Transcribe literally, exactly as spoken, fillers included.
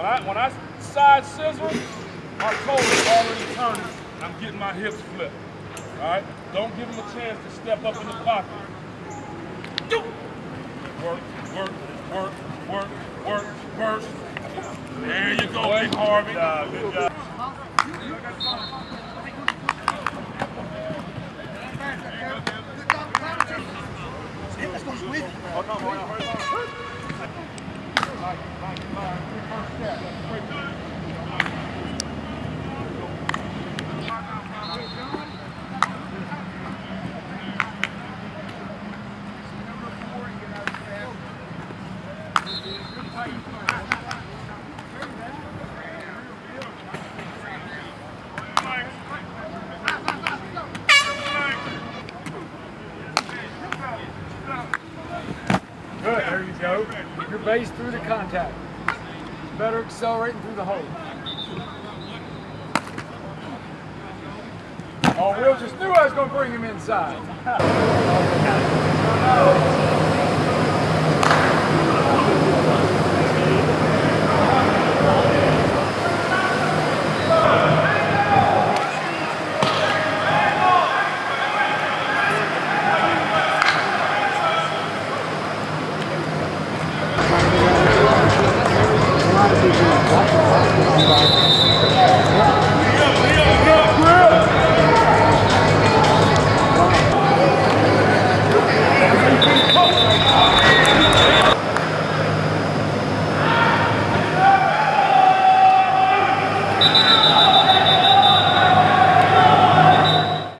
I, when I side scissor, my toe is already turning. I'm getting my hips flipped. All right? Don't give him a chance to step up in the pocket. Work, work, work, work, work, work. There you go, Big Harvey. Good job, good job. Oh, no, hold on, hold on. Like, like, like, first step. Good, there you go. Keep your base through the contact. Better accelerating through the hole. Oh, Will just knew I was going to bring him inside. Thank you.